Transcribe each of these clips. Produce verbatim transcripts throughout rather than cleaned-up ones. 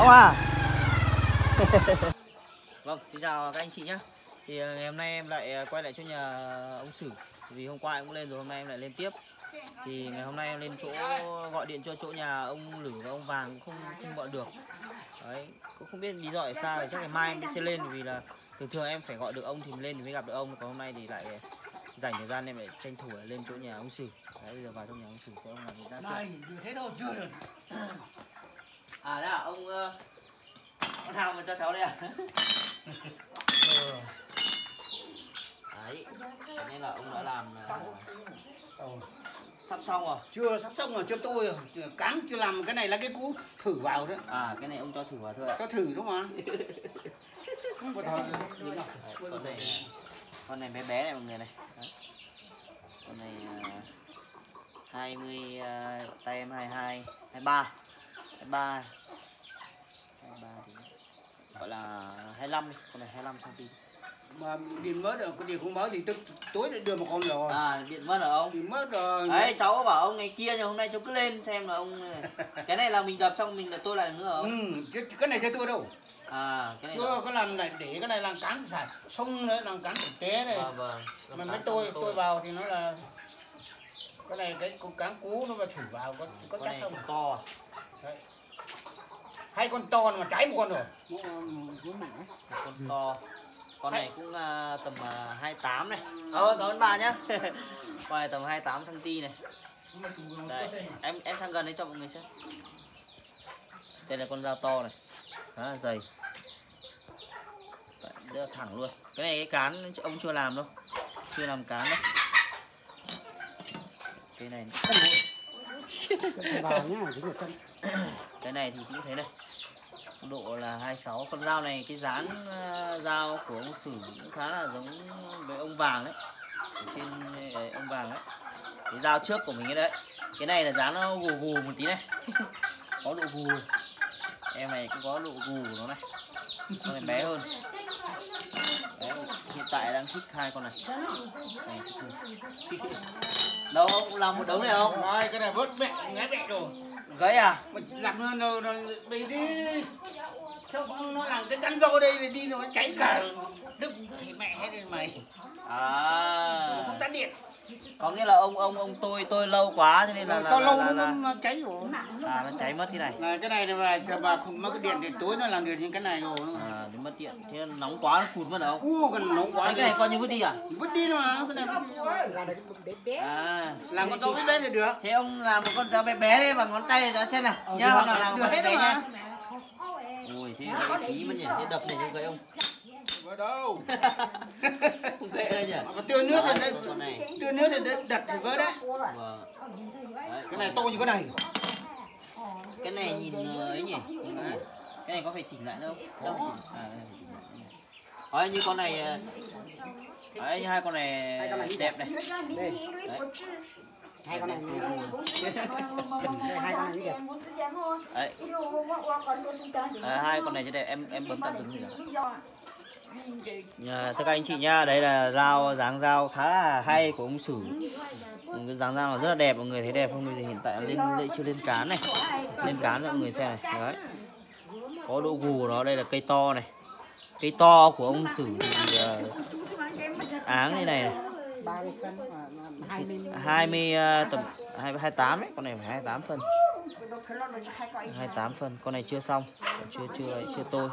Ông à. Vâng, xin chào các anh chị nhé. Thì ngày hôm nay em lại quay lại chỗ nhà ông Sử. Vì hôm qua em cũng lên rồi, hôm nay em lại lên tiếp. Thì ngày hôm nay em lên chỗ gọi điện cho chỗ nhà ông Lử và ông Vàng cũng không không gọi được. Đấy, cũng không biết lý do tại sao, thì chắc ngày mai em sẽ lên, vì là thường thường em phải gọi được ông thì lên thì mới gặp được ông. Còn hôm nay thì lại dành thời gian em lại tranh thủ lên chỗ nhà ông Sử. Đấy, bây giờ vào trong nhà ông Sử sẽ ông làm gì ra này, thế thôi chưa được. À đấy à, ông uh, con Hào mà cho cháu đây à? Đấy, nên là ông đã làm uh, sắp xong rồi. Chưa sắp xong rồi, cho tôi rồi. Cán chưa làm cái này là cái cú thử vào đó. À, cái này ông cho thử vào thôi ạ. Cho thử đúng không? Con này, con này bé bé này mọi người này. Đấy. Con này uh, hai mươi, uh, tay em hai mươi hai, hai mươi ba, hai mươi ba, hai mươi ba thì gọi là hai mươi lăm đi, con này hai mươi lăm xăng ti mét. Mà điện mất rồi, cái điện không báo thì tức tối lại đưa một con rồi. À, điện mất rồi ông? Điện mất rồi. Đấy, cháu bảo ông ngày kia, nhưng hôm nay cháu cứ lên xem là ông. Cái này là mình đập xong mình lại tôi lại nữa không? Ừ, chứ cái này chưa tôi đâu. À, cái này chưa có làm lại để cái này làm cán xài xong nữa, làm cán thực tế này. Vâng, vâng. Mà mấy tôi tôi vào thì nó là cái này cái cán cú nó mà thử vào có có chắc không? To à? Đấy. Hai con to mà cháy một con rồi. Con to. Con này cũng uh, tầm uh, hai mươi tám này. Ờ, cảm ơn bà nhá. Con này tầm hai mươi tám xăng ti mét này. Đây, em em sang gần đấy cho mọi người xem. Đây là con dao to này. Khá là dày. Đấy, rất là thẳng luôn. Cái này cái cán ông chưa làm đâu. Chưa làm cán đâu. Cái này cái này thì cũng thế này, độ là hai mươi sáu. Con dao này, cái dán uh, dao của ông Sử cũng khá là giống với ông Vàng đấy, ở trên ấy, ông Vàng đấy, cái dao trước của mình ấy đấy. Cái này là dán nó gù gù một tí này. Có độ gù, em này cũng có độ gù của nó này. Con này bé hơn. Đấy, hiện tại đang thích hai con này, này đâu không làm một đống này không? Rồi, cái này bớt mẹ ngái mẹ rồi. Gấy à? Làm nó nó nó đi đi. Sao nó làm cái cắn rau đây thì đi nó cháy cả đứt mẹ hết lên mày. À. Không tắt điện. Có nghĩa là ông ông ông tôi tôi lâu quá cho nên là to là, lâu là, nó, là, nó cháy rồi. À, nó cháy mất thế này. Này cái này mà mà không mất cái điện thì tối nó làm được những cái này rồi. À, nó mất điện. Thế nó nóng quá nó cụt mất không? U còn nóng quá. Cái này coi như vứt đi à? Vứt đi mà, cái này vứt đi. À, làm con to bé bé thì được. Thế ông làm một con dao bé bé đấy bằng ngón tay cho xem nào. Nhá, ông nào làm con bé bé nhá. Ui, thế cái phí mất nhỉ? Thế đập này cho gãy ông. Ở đâu? Không gãy đây nhỉ? Mà tưa nước thì đấy, tưa nước thì đặt thì vỡ đấy. Vâng. Cái này to như cái này. Cái này nhìn ấy nhỉ? Cái này có phải chỉnh lại đâu? Không phải chỉnh. À, đấy, như con này, đấy, như hai con này đẹp này. Đây. Hai con này hai con này đẹp. Đấy. À, hai con này chứ đẹp, em em bấm tạm dừng gì rồi. À, thưa các anh chị nhá, đấy là dao, dáng dao khá là hay của ông Sử. Cái dáng dao rất là đẹp, mọi người thấy đẹp không? Bây giờ hiện tại lên lại chưa lên cán này, lên cán cho mọi người xem này. Đấy, có độ gù của nó. Đây là cây to này, cây to của ông Sử thì uh, áng như này này, hai mươi uh, tầm hai mươi tám đấy, con này phải hai mươi tám phân, hai mươi tám phân. Con này chưa xong, chưa chưa chưa tôi.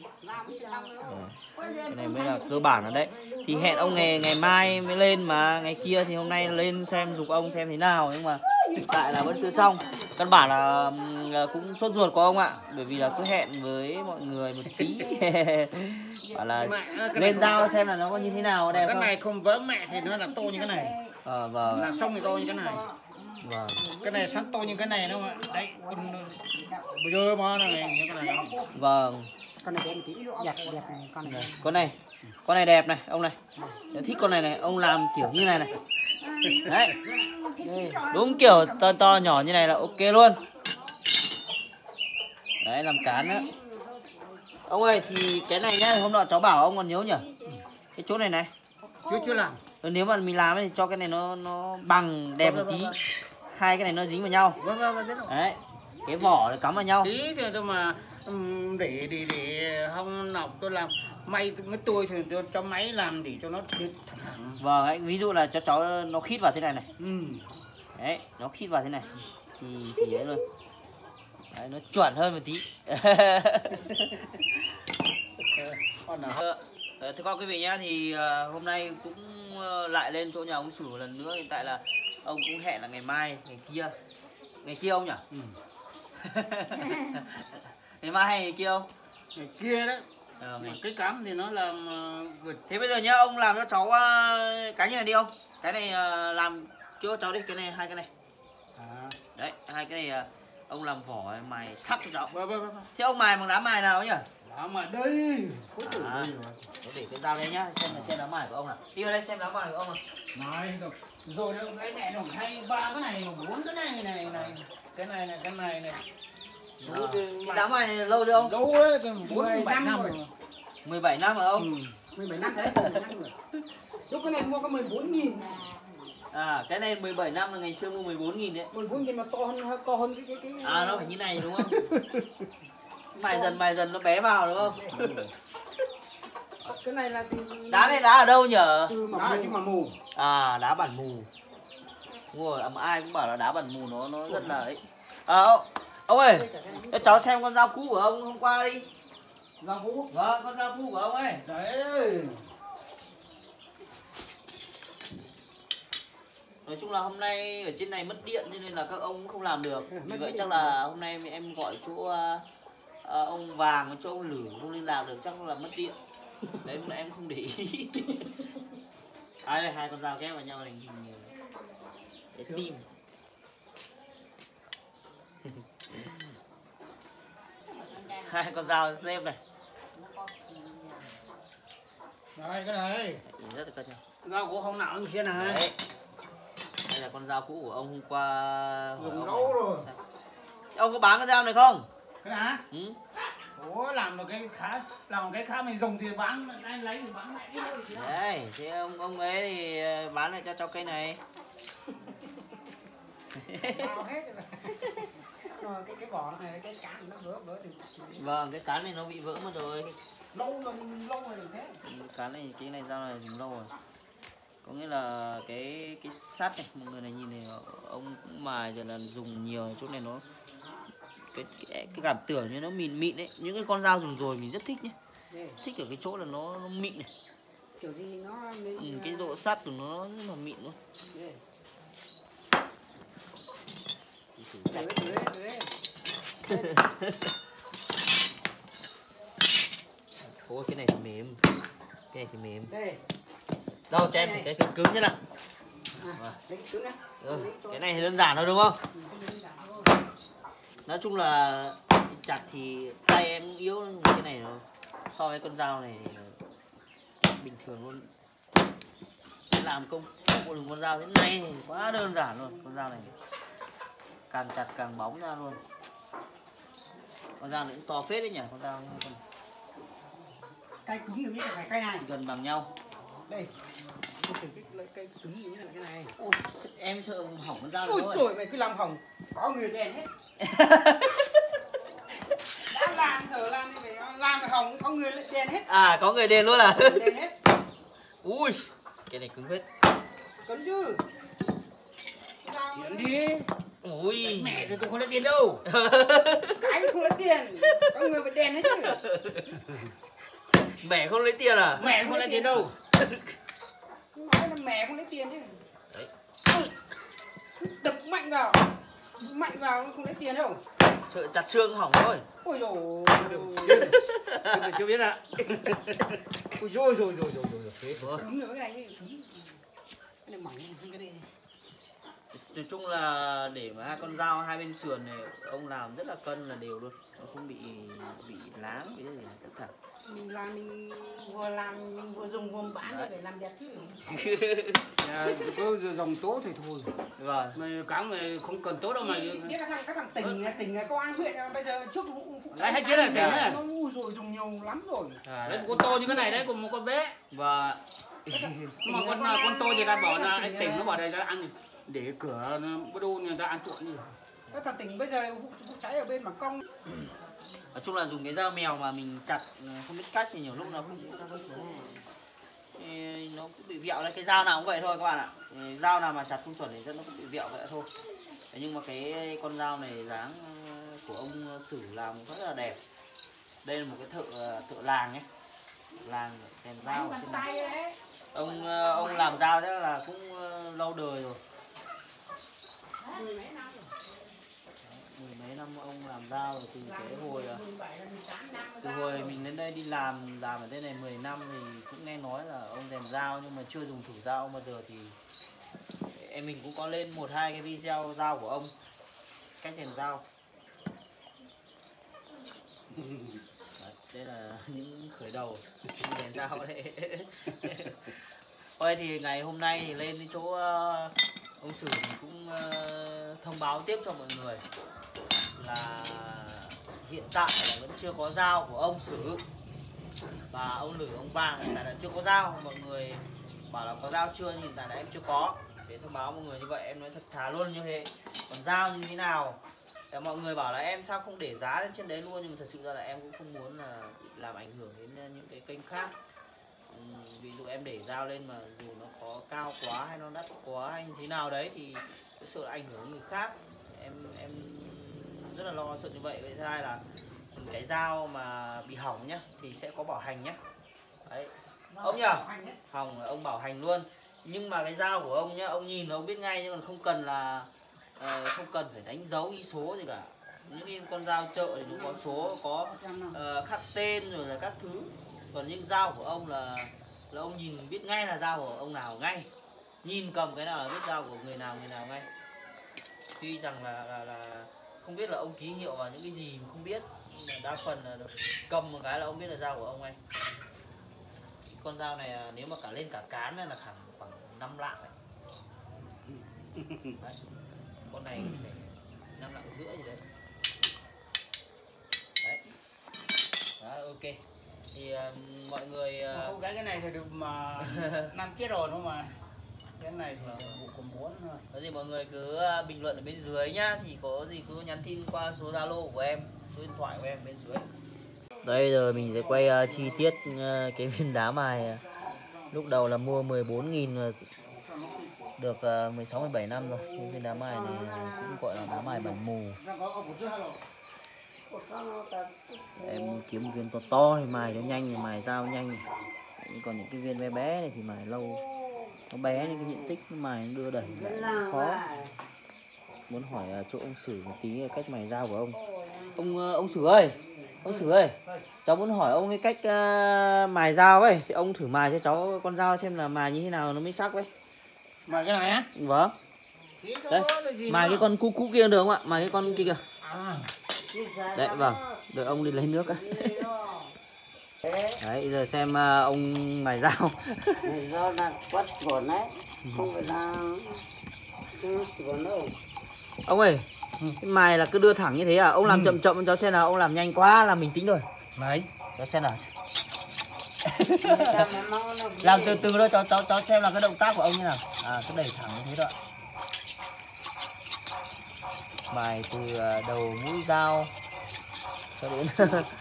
Cái này mới là cơ bản ở đấy. Thì hẹn ông ngày ngày mai mới lên, mà ngày kia thì hôm nay lên xem giục ông xem thế nào, nhưng mà hiện tại là vẫn chưa xong. Căn bản là, là cũng sốt ruột của ông ạ, bởi vì là cứ hẹn với mọi người một tí. Bảo là lên dao xem là nó có như thế nào, đẹp cái không? Cái này không vỡ mẹ thì nó là to như cái này. Ờ, vâng. Là xong thì to như cái này. Vâng. Cái này sẵn to như cái này đúng không ạ? Đấy, con bây giờ mà này như cái này. Vâng. Con này đẹp một tí, đẹp đẹp này, con này. Con này, con này đẹp này, ông này. Tôi thích con này này, ông làm kiểu như này này. Đấy. Đúng kiểu to to nhỏ như này là ok luôn. Đấy, làm cán đó. Ông ơi, thì cái này nhá, hôm nọ cháu bảo ông còn nhớ nhỉ? Cái chỗ này này. Chưa chưa làm. Nếu mà mình làm thì cho cái này nó nó bằng đẹp một tí. Hai cái này nó dính vào nhau. Vâng vâng vâng. Đấy. Cái vỏ nó cắm vào nhau. Tí rồi mà Ừm, để để để hôm nào tôi làm may cái tôi thì tôi cho máy làm để cho nó được thẳng. Vâng, anh ví dụ là cho cháu nó khít vào thế này này. Ừ. Đấy, nó khít vào thế này. Thì thì ấy luôn. Đấy, nó chuẩn hơn một tí. Con nào? Ờ, thưa con quý vị nhá, thì uh, hôm nay cũng uh, lại lên chỗ nhà ông Sử một lần nữa. Hiện tại là ông cũng hẹn là ngày mai, ngày kia. Ngày kia ông nhỉ? Ừ. Ngày mai hay ngày kia ông? Ngày kia đấy. Ờ, ngày... Cái cắm thì nó làm uh, vượt. Thế bây giờ nhá, ông làm cho cháu uh, cái như này đi ông. Cái này uh, làm cho cháu đi, cái này hai cái này. À. Đấy, hai cái này uh, ông làm vỏ mài sắc cho cháu. Vâng vâng vâng. Thế ông mài bằng đá mài nào nhỉ? Đá mài đây. À, để cái dao đây nhá, xem là xem đá mài của ông nào. Đi vào đây xem đá mài của ông nào. Này được. Rồi đâu cái mẹ nó hay ba cái này, bốn cái này này này. Cái này này, cái này này. À, cái đá mài này lâu chưa ông? Lâu đấy, bốn mươi bảy năm rồi. mười bảy năm rồi ông? Ừ. mười bảy năm đấy, mười bảy năm rồi. Lúc cái này mua có mười bốn nghìn. À, cái này mười bảy năm là ngày xưa mua mười bốn nghìn đấy. mười bốn nghìn mà to hơn to hơn cái cái cái. À, nó phải như này đúng không? Mài dần mài dần nó bé vào đúng không? Cái này là từ... Đá này đá ở đâu nhở? Từ mà Đá chứ mà mù. À, đá bản mù. Đúng rồi, mà ai cũng bảo là đá bản mù nó nó rất là ấy. À, ông, ông ơi, cho cháu xem con dao cũ của ông hôm qua đi. Dao cũ. Vâng, con dao cũ của ông ấy. Đấy. Nói chung là hôm nay ở trên này mất điện nên là các ông cũng không làm được. Vì vậy chắc là hôm nay em gọi chỗ uh, uh, ông Vàng, chỗ ông Lử không liên lạc được, chắc là mất điện. Đấy là em không để ý. À đây, hai con dao ghép vào nhau này hình cái tim. Hai con dao xếp này. Đây cái này. Rất là cân nhau. Dao của hôm nào anh xem này. Đấy. Đây là con dao cũ của ông hôm qua. Dùng lâu rồi. Ông có bán cái dao này không? Cái này hả? Ừ. Ủa làm một cái khá, làm một cái khác mình dùng thì bán, anh lấy thì bán lại đi thôi. Đây, thế ông ông ấy thì bán lại cho cháu cây này. Bao hết rồi. Rồi cái cái vỏ này, cái cán nó vỡ vỡ từ. Vâng, cái cán này nó bị vỡ mất rồi. Lâu rồi, lâu rồi được thế. Cái cán này, cái này dao này dùng lâu rồi. Có nghĩa là cái cái sắt này, mọi người này nhìn này, ông cũng mài rồi là dùng nhiều, chỗ này nó cái cái, cái cảm tưởng như nó mịn mịn đấy. Những cái con dao dùng rồi mình rất thích nhé. Thích ở cái chỗ là nó, nó mịn này. Kiểu gì nó nên... Ừ, cái độ sắt của nó rất là mịn luôn. Đấy, đấy, đấy. Ôi cái này thì mềm. Cái này thì mềm. Đây. Đâu cho em thử cái cứng cứng thế nào. À, lấy cứng đấy. Ừ, cái này thì đơn giản thôi đúng không? Nói chung là chặt thì tay em yếu, cái này nó so với con dao này bình thường luôn. Làm công cụ dùng con dao thế này thì quá đơn giản luôn. Con dao này càng chặt càng bóng ra luôn. Con dao này cũng to phết đấy nhỉ, con dao con Cây cứng được như là cây này. gần bằng nhau. Đây. Cái cái cây cứng như là cái này. Ôi, em sợ hỏng con dao này Ôi thôi. trời, mày cứ làm hỏng. Có người đèn hết. Đã làm thở làm thì phải làm phải hỏng, có người đèn hết. À, có người đền luôn à? Đèn hết. Ui, cái này cứng hết. Cứng chứ. Chuyển đi. Ui. Mẹ thì tôi không lấy tiền đâu. Cái không lấy tiền. Có người phải đèn hết chứ. Mẹ không lấy tiền à? Mẹ không lấy tiền đâu. Nói là mẹ không lấy tiền chứ. Đấy. Ui. Đập mạnh vào. Mạnh vào không lấy tiền đâu. Sợ chặt xương hỏng thôi. Ôi dồi. Chưa, chưa biết ạ. Ôi rồi rồi rồi rồi rồi. Thế thôi. Cứng rồi cái này chứ. Cứng. Cái này mỏng hơn cái này. Nói chung là để mà hai con dao hai bên sườn này ông làm rất là cân là đều luôn, nó không bị bị láng bị cái gì tất cả. Mình làm mình vừa làm mình vừa dùng vừa bán để để làm đẹp chứ. À, có dòng tốt thì thôi. Vâng. Mày cám mày không cần tốt đâu mà. Biết các thằng các thằng tỉnh tỉnh công an huyện bây giờ trước đấy hay chết là tỉnh đấy. Nó ngu rồi dùng nhiều lắm rồi. À, đấy, con to như cái này đấy, còn một con bé. và Mà con con to thì ta bảo là anh tỉnh nó bảo đây ra ăn để cửa bữa đô người ta ăn trộn đi. Các thằng tỉnh bây giờ vụ, vụ cháy ở bên Mảng Cong Nói chung là dùng cái dao mèo mà mình chặt không biết cách thì nhiều lúc nó cũng nó cũng bị vẹo đấy. Cái dao nào cũng vậy thôi các bạn ạ. Dao nào mà chặt không chuẩn thì rất nó cũng bị vẹo vậy thôi. Thế nhưng mà cái con dao này dáng của ông Sử làm rất là đẹp. Đây là một cái thợ thợ làng nhé, làng kèm dao ở trên này. Ông ông làm dao chắc là cũng lâu đời rồi. Mười mấy năm ông làm dao rồi, từ cái hồi từ hồi mình đến đây đi làm làm ở đây này mười năm thì cũng nghe nói là ông rèn dao nhưng mà chưa dùng thử dao bao giờ. Thì em mình cũng có lên một hai cái video dao của ông, cách rèn dao. Đấy, đây là những khởi đầu rèn dao đấy. Thôi thì ngày hôm nay thì lên đến chỗ uh, ông Sử thì cũng uh, thông báo tiếp cho mọi người là hiện tại là vẫn chưa có dao của ông Sử và ông Lử ông Vàng hiện tại là chưa có dao. Mọi người bảo là có dao chưa nhưng hiện tại là em chưa có, để thông báo mọi người như vậy. Em nói thật thà luôn như thế. Còn dao như thế nào để mọi người bảo là em sao không để giá lên trên đấy luôn, nhưng mà thật sự ra là em cũng không muốn là làm ảnh hưởng đến những cái kênh khác. Ví dụ em để dao lên mà dù nó có cao quá hay nó đắt quá hay như thế nào đấy thì sợ là ảnh hưởng đến người khác. Em em rất là lo sợ như vậy. Vậy thứ hai là cái dao mà bị hỏng nhá thì sẽ có bảo hành nhá. Đấy. Ông nhỉ? Hỏng ông bảo hành luôn. Nhưng mà cái dao của ông nhá, ông nhìn là ông biết ngay, nhưng còn không cần là uh, không cần phải đánh dấu ghi số gì cả. Những cái con dao chợ thì nó có số, có uh, khắc tên rồi là các thứ. Còn những dao của ông là là ông nhìn biết ngay là dao của ông nào ngay. Nhìn cầm cái nào là biết dao của người nào người nào ngay. Tuy rằng là, là, là không biết là ông ký hiệu vào những cái gì mà không biết, nhưng mà đa phần là cầm một cái là ông biết là dao của ông ngay. Con dao này nếu mà cả lên cả cán là khoảng khoảng năm lạng này. Đấy. Con này phải năm lạng rưỡi gì đấy. Đấy. Đó, ok. Thì uh, mọi người uh... cái cái này thì được mà năm chiếc rồi đúng không mà. Cái này thì một còn bốn thôi. Có gì mọi người cứ bình luận ở bên dưới nhá. Thì có gì cứ nhắn tin qua số Zalo của em, số điện thoại của em bên dưới. Đây giờ mình sẽ quay uh, chi tiết uh, cái viên đá mài. Lúc đầu là mua mười bốn nghìn, được uh, mười sáu mười bảy năm rồi. Cái viên đá mài này cũng gọi là đá mài bản mù. Em kiếm một viên to to thì mài cho nhanh, thì mài dao nhanh này. Còn những cái viên bé bé này thì mài lâu. Nó bé nên cái diện tích nó mài nó đưa đẩy nó khó. Muốn hỏi chỗ ông Sử một tí cách mài dao của ông. Ông ông Sử ơi, ông Sử ơi, cháu muốn hỏi ông cái cách uh, mài dao ấy, thì ông thử mài cho cháu con dao xem là mài như thế nào nó mới sắc ấy. Mài cái này á? Vâng. Đấy, mài cái con cũ cũ kia được không ạ? Mài cái con kia kìa. Đấy vâng, đợi ông đi lấy nước ấy. Đấy, giờ xem uh, ông mài dao. Do là quất của đấy, không phải là của đâu. Ông ơi, cái mài là cứ đưa thẳng như thế à? Ông làm ừ. chậm chậm cháu xem nào, ông làm nhanh quá là mình tính rồi. Đấy, cháu xem nào. Làm từ từ thôi cháu cháu cháu xem là cái động tác của ông như nào. À, cứ đẩy thẳng như thế thôi ạ. Mài từ đầu mũi dao cho đến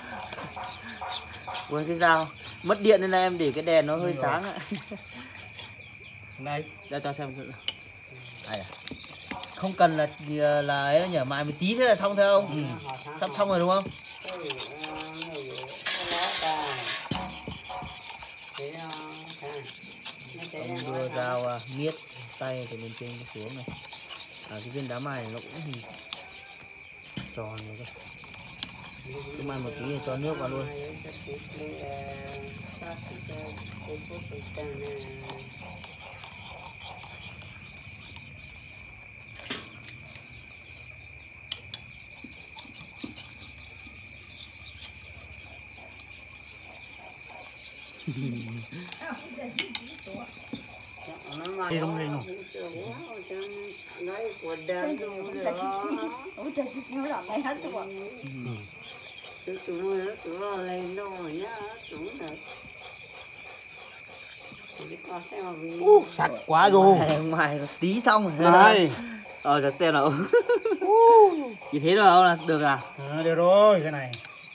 với cái dao. Mất điện nên là em để cái đèn nó hơi sáng ạ. Đây, ra cho xem. Đây à. Không cần là là ấy nhỉ, mài một tí thế là xong thôi không? Ừ. Sắp xong rồi đúng không? Ông đưa dao uh, miết tay từ lên trên xuống này. À, cái viên đá mài này nó cũng hình tròn này thôi. Cứ mài một tí thì cho nước vào luôn. Đi không lên không? Uh, sạch quá rồi. Mài tí xong rồi. Này. Ờ, cho xem nào. Như thế rồi không là được à? À, được rồi, cái này.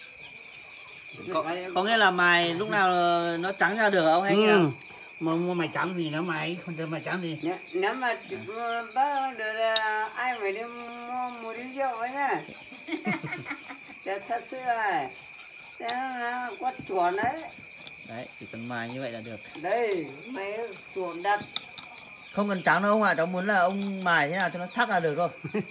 Có, có nghĩa là mài lúc nào nó trắng ra được không hay như Ừ. nào? Mà mua mày trắng gì nữa mày, không chơi mày trắng gì. Nếu, nếu mà bác được là ai phải đi mua một đi rượu ấy nhá. Để thật sự là thế nó quất chuồn đấy. Đấy, chỉ cần mài như vậy là được. Đây, mấy chuồn đặt. Không cần trắng đâu ông ạ, cháu muốn là ông mài thế nào cho nó sắc là được thôi.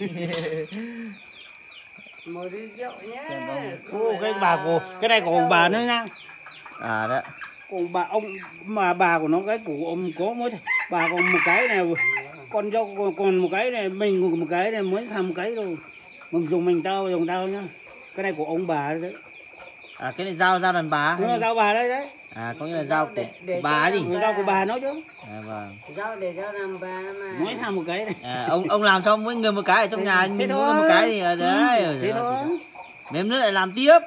Một đi rượu nhé. Xem ông- Ô, cái bà của cái này của ông bà nữa nha. À đấy. Ông bà ông mà bà của nó cái của ông có mỗi bà còn một cái này, con dâu còn- còn một cái này, mình còn một cái này, mới làm một cái rồi. Mình dùng mình tao dùng tao nhá. Cái này của ông bà đấy. À cái này dao dao đàn bà. Nó là dao bà đấy đấy. À có nghĩa là dao của, Để- để của bà cho gì? nó- Người dao của bà nó chứ. À vâng. Rau để cho làm bà nó mà. Mới làm một cái này. À, ông ông làm cho mỗi người một cái ở trong nhà, Thế mình mỗi thôi. người một cái thì ở đấy. Ừ, thế thôi. Mềm nữa lại làm tiếp.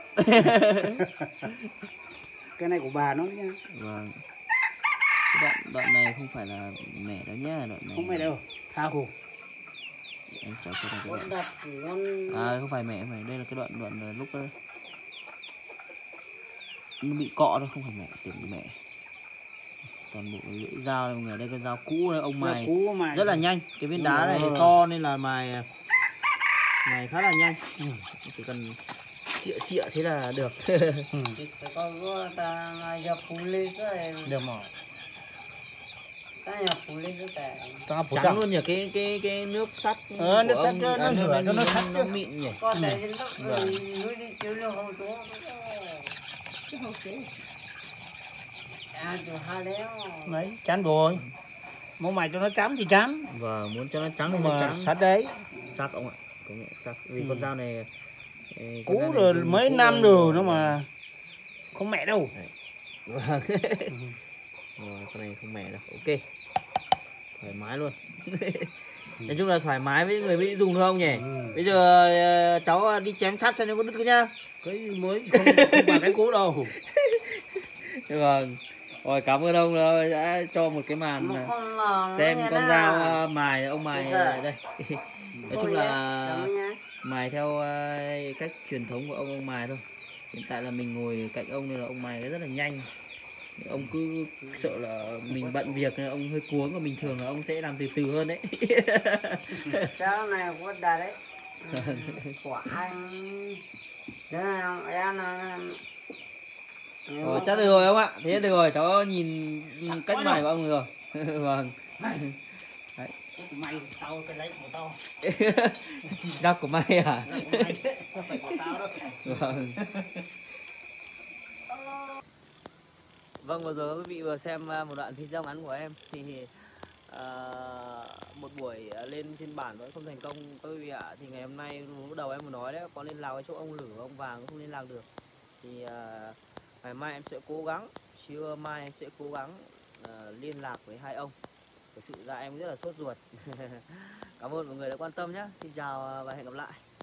Cái này của bà nó nha. Vâng. Cái đoạn đoạn này không phải là mẻ đâu nhá, đoạn này. Không phải đâu. Tha hồ. Em cho cho cái Quất đoạn. đặt con. À không phải mẻ, không phải. Đây là cái đoạn đoạn là lúc uh, nó bị cọ thôi, không phải mẻ, tưởng bị mẻ. Toàn bộ lưỡi dao này mọi người, đây cái dao cũ này, ông mài Cú mài. rất là nhanh. Cái viên Đúng đá này rồi. to nên là mài mài khá là nhanh. Ừ. Chỉ cần xịa xịa thế là được. Ừ. Thì phải có có ta nhà phú lên cái Được rồi. ta nhà phú lên cái tệ. Ta phủ Trắng luôn nhỉ, cái cái cái nước sắt. Ờ, nước của sắt ông- cho nó à, rửa cho nó nó, sắt nó chứ. mịn nhỉ. Có thể trên tóc núi đi chiếu lương hậu chúa. À chú hà léo. Đấy, chán rồi. Mua mày cho nó trắng thì trắng. Và muốn cho nó trắng thì Nhưng nó mà trắng. sắt đấy. Sắc ông ạ, công nhận sắc. Vì Ừ. con dao này ê, con Cũ dao này rồi dùng mấy cũ năm rồi nó mà không mẹ đâu. Vâng. Rồi, con này không mẻ đâu. Ok. Thoải mái luôn. Nói chung là thoải mái với người bị dùng thôi không nhỉ? Ừ. Bây giờ ờ, cháu đi chém sắt xem nó có đứt không nhá. Cái mới không, không bằng cái cũ đâu. Vâng. Rồi cảm ơn ông đã cho một cái màn Mà không là xem nó con nghe dao nào. ờ, mài ông mài Bây giờ. ờ, đây. Nói Thôi chung nhé, là cảm ơn nhé. mài theo ờ, cách truyền thống của ông ông mài thôi. Hiện tại là mình ngồi cạnh ông nên là ông mài rất là nhanh. Ông cứ sợ là mình bận việc nên ông hơi cuống, và bình thường là ông sẽ làm từ từ hơn đấy. Cháu này quất đặt đấy. Của anh. Thế nào em là Rồi chắc được rồi ông ạ. Thế được rồi, cháu nhìn cách mài của ông rồi. Vâng. Cái của mày, tao cái lấy của tao. Dao của may à? Cái của mày, không phải của tao đâu. Vâng. Vâng, vừa rồi quý vị vừa xem một đoạn video ngắn của em thì uh, một buổi lên trên bản vẫn không thành công các quý vị ạ. Thì ngày hôm nay lúc đầu em vừa nói đấy, có liên lạc với chỗ ông Lử, ông Vàng cũng không liên lạc được. Thì uh, ngày mai em sẽ cố gắng, trưa mai em sẽ cố gắng uh, liên lạc với hai ông. Thực sự ra em rất là sốt ruột. Cảm ơn mọi người đã quan tâm nhé. Xin chào và hẹn gặp lại.